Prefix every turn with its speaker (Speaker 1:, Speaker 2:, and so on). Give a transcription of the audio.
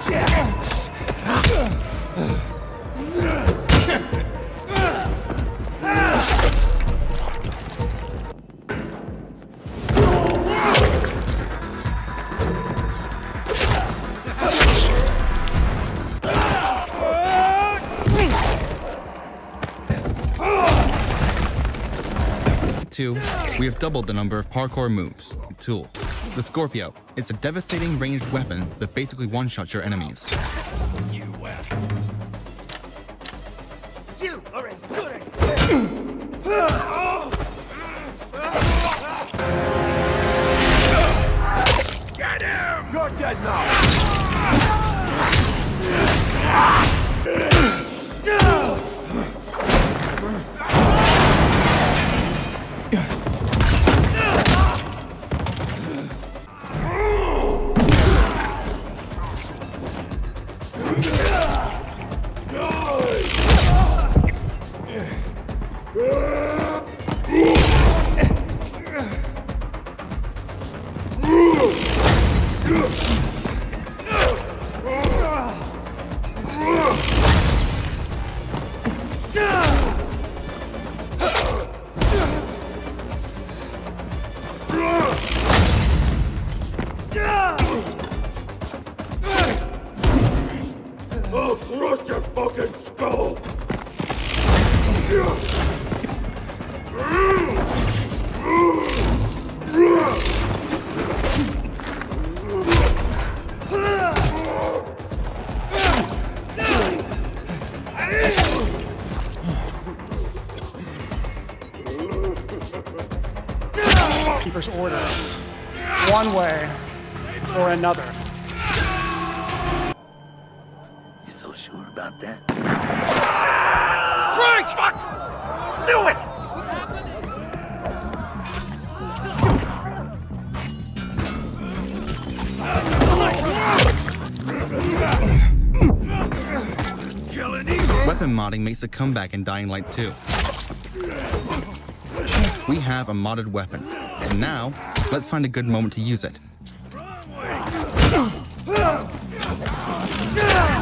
Speaker 1: Two, we have doubled the number of parkour moves. Tool. The Scorpio. It's a devastating ranged weapon that basically one-shots your enemies.
Speaker 2: You are as good as... Get him! You're dead now! I'll crush your fucking skull!
Speaker 3: Keeper's order. One way or another.
Speaker 2: You so sure about that?
Speaker 3: Frank! Fuck! Knew it!
Speaker 1: Weapon modding makes a comeback in Dying Light 2. We have a modded weapon, and now, let's find a good moment to use it.